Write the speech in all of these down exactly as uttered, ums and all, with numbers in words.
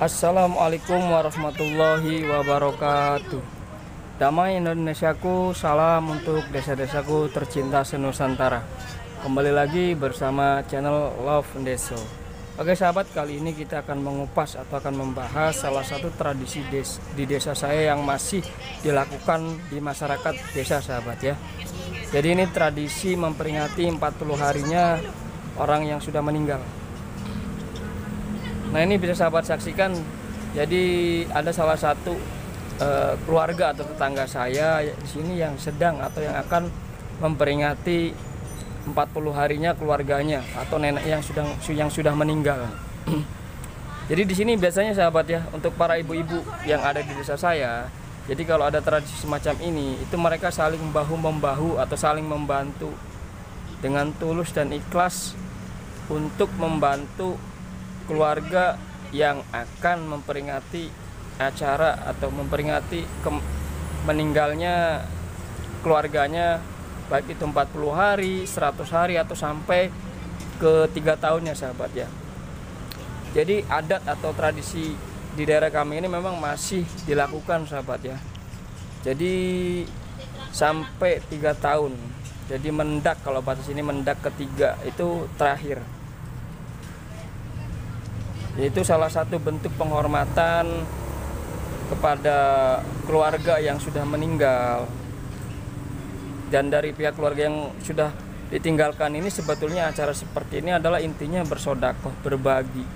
Assalamualaikum warahmatullahi wabarakatuh. Damai Indonesiaku, salam untuk desa-desaku tercinta senusantara. Kembali lagi bersama channel Love Deso. Oke sahabat, kali ini kita akan mengupas atau akan membahas salah satu tradisi des di desa saya yang masih dilakukan di masyarakat desa sahabat ya. Jadi ini tradisi memperingati empat puluh harinya orang yang sudah meninggal. Nah ini bisa sahabat saksikan. Jadi ada salah satu uh, keluarga atau tetangga saya di sini yang sedang atau yang akan memperingati empat puluh harinya keluarganya atau nenek yang sudah yang sudah meninggal. Jadi di sini biasanya sahabat ya, untuk para ibu-ibu yang ada di desa saya, jadi kalau ada tradisi semacam ini, itu mereka saling bahu membahu atau saling membantu dengan tulus dan ikhlas untuk membantu keluarga yang akan memperingati acara atau memperingati meninggalnya keluarganya, baik itu empat puluh hari, seratus hari atau sampai ke tiga tahunnya sahabat ya. Jadi adat atau tradisi di daerah kami ini memang masih dilakukan sahabat ya. Jadi sampai tiga tahun. Jadi mendak, kalau bahasa sini mendak ketiga itu terakhir. Itu salah satu bentuk penghormatan kepada keluarga yang sudah meninggal. Dan dari pihak keluarga yang sudah ditinggalkan ini, sebetulnya acara seperti ini adalah intinya bersodakoh, berbagi.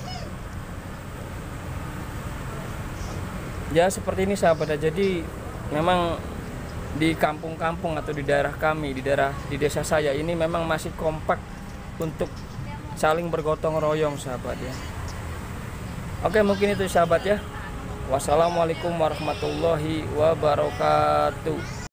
Ya seperti ini sahabat. Jadi memang di kampung-kampung atau di daerah kami, di daerah di desa saya ini memang masih kompak untuk saling bergotong royong sahabat ya. Oke, mungkin itu sahabat ya. Wassalamualaikum warahmatullahi wabarakatuh.